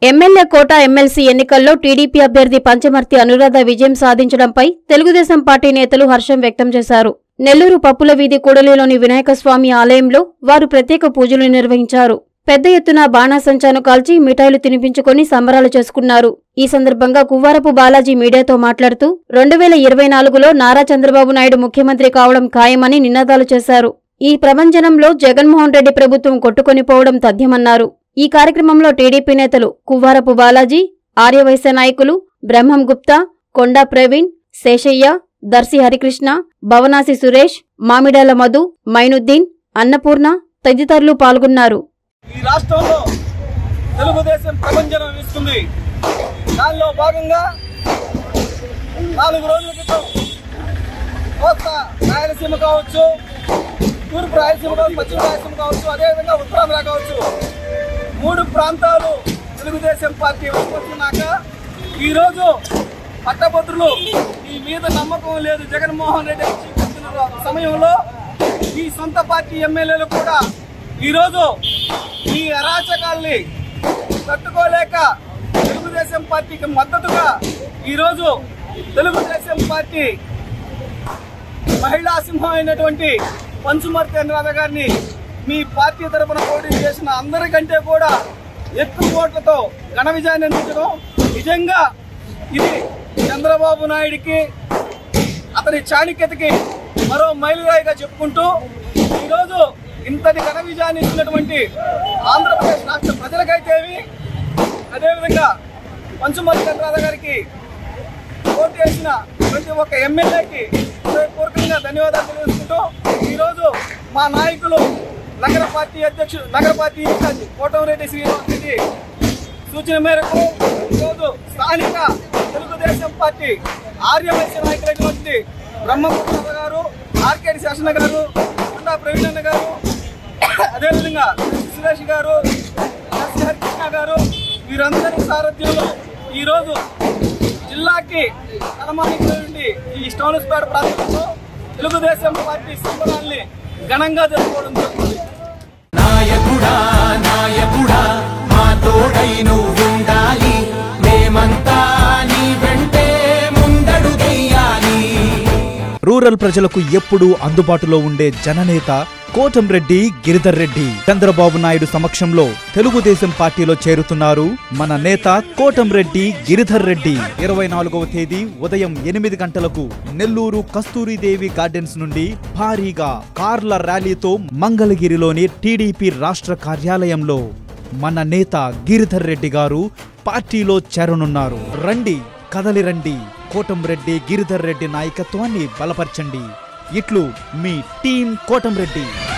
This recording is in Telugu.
ఎమ్మెల్యే కోట ఎమ్మెల్సీ ఎన్నికల్లో టీడీపీ అభ్యర్థి పంచమర్తి అనురాధ విజయం సాధించడంపై తెలుగుదేశం పార్టీ నేతలు హర్షం వ్యక్తం చేశారు. నెల్లూరు పప్పుల వీధి కూడలిలోని వినాయకస్వామి ఆలయంలో వారు ప్రత్యేక పూజలు నిర్వహించారు. పెద్ద ఎత్తున బాణాసంచాను కాల్చి మిఠాయిలు తినిపించుకుని సంబరాలు చేసుకున్నారు. ఈ సందర్భంగా కువ్వారపు బాలాజీ మీడియాతో మాట్లాడుతూ 2024లో నారా చంద్రబాబు నాయుడు ముఖ్యమంత్రి కావడం ఖాయమని నినాదాలు చేశారు. ఈ ప్రభంజనంలో జగన్మోహన్ రెడ్డి ప్రభుత్వం కొట్టుకొనిపోవడం తథ్యమన్నారు. ఈ కార్యక్రమంలో టీడీపీ నేతలు కువ్వారపు బాలాజీ, ఆర్యవైశ్య నాయకులు బ్రహ్మం గుప్తా, కొండా ప్రవీణ్, శేషయ్య, దర్శి హరికృష్ణ, భవనాసి సురేష్, మామిడాల మధు, మైనుద్దీన్, అన్నపూర్ణ తదితరులు పాల్గొన్నారు. ఈ రాష్ట్రంలో తెలుగుదేశం ప్రభంజనం ఇస్తుంది. దానిలో భాగంగా 4 రోజుల క్రితం కోస్తా రాయలసీమ కావచ్చు, తూర్పు రాయలసీమ కావచ్చు, పశ్చిమ రాయలసీమ కావచ్చు, అదేవిధంగా ఉత్తరాంధ్ర కావచ్చు, 3 ప్రాంతాలు తెలుగుదేశం పార్టీ వస్తున్నాక ఈరోజు పట్టభద్రులు ఈ మీద నమ్మకం లేదు జగన్మోహన్ రెడ్డి చూపిస్తున్న సమయంలో ఈ సొంత పార్టీ ఎమ్మెల్యేలు కూడా ఈరోజు ఈ అరాచకాల్ని తట్టుకోలేక తెలుగుదేశం పార్టీకి మద్దతుగా ఈరోజు తెలుగుదేశం పార్టీ మహిళా సింహం అయినటువంటి పంచమర్తి అనురాధ గారిని మీ పార్టీ తరఫున పోటీ చేసిన అందరికంటే కూడా ఎక్కువ ఓట్లతో ఘన విజయాన్ని అందించడం నిజంగా ఇది చంద్రబాబు నాయుడికి అతని చాణక్యతకి మరో మైలురాయిగా చెప్పుకుంటూ ఈరోజు ఇంతటి ఘన విజయాన్ని ఇచ్చినటువంటి ఆంధ్రప్రదేశ్ రాష్ట్ర ప్రజలకైతేవి, అదేవిధంగా పంచమర్తి అనురాధ గారికి ఓటు వేసిన ప్రతి ఒక్క ఎమ్మెల్యేకి హృదయపూర్వకంగా ధన్యవాదాలు తెలియజేసుకుంటూ ఈరోజు మా నాయకులు నగర పార్టీ ఇన్ఛార్జి కోటమిరెడ్డి శ్రీనివాస్ రెడ్డి సూచన మేరకు ఈరోజు స్థానిక తెలుగుదేశం పార్టీ ఆర్యవైశ్య నాయకులైనటువంటి బ్రహ్మగుప్త గారు, ఆర్కేడి శాసన గారు, కొండా ప్రవీణ్ అన్న గారు, అదేవిధంగా సురేష్ గారు, హరికృష్ణ గారు వీరందరి సారథ్యంలో ఈరోజు జిల్లాకి తలమానికైనటువంటి ఈ స్టోన్స్పేట ప్రాంతంలో తెలుగుదేశం పార్టీ సంబరాల్ని ఘనంగా జరుపుకోవడం జరుగుతుంది. నాయకుడా నాయకుడా మా తోడై నువ్వు ఉండాలి, మేమంతా నీ వెంటే ముందడుగెయ్యాలి. రూరల్ ప్రజలకు ఎప్పుడూ అందుబాటులో ఉండే జననేత కోటంరెడ్డి గిరిధర్ రెడ్డి చంద్రబాబు నాయుడు సమక్షంలో తెలుగుదేశం పార్టీలో చేరుతున్నారు మన నేత కోటంరెడ్డి గిరిధర్ రెడ్డి. 24వ తేదీ ఉదయం 8 గంటలకు నెల్లూరు కస్తూరిదేవి గార్డెన్స్ నుండి భారీగా కార్ల ర్యాలీతో మంగళగిరిలోని టీడీపీ రాష్ట్ర కార్యాలయంలో మన నేత గిరిధర్ రెడ్డి గారు పార్టీలో చేరనున్నారు. రండి, కదలిరండి, కోటంరెడ్డి గిరిధర్ రెడ్డి నాయకత్వాన్ని బలపరచండి. ఇట్లు మీ టీం కోటంరెడ్డి.